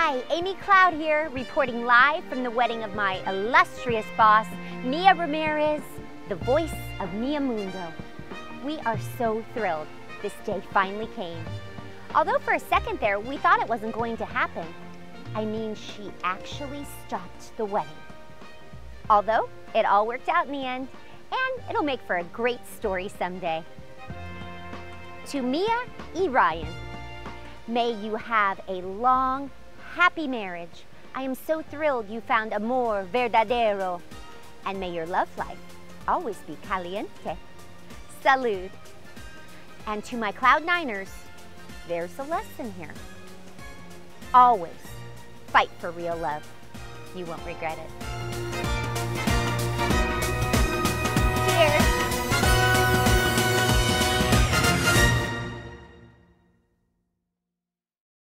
Hi, Amy Cloud here, reporting live from the wedding of my illustrious boss, Mia Ramirez, the voice of Mia Mundo. We are so thrilled this day finally came. Although for a second there, we thought it wasn't going to happen. I mean, she actually stopped the wedding. Although, it all worked out in the end, and it'll make for a great story someday. To Mia E. Ryan, may you have a long, happy marriage. I am so thrilled you found amor verdadero. And may your love life always be caliente. Salud. And to my Cloud Niners, there's a lesson here. Always fight for real love. You won't regret it.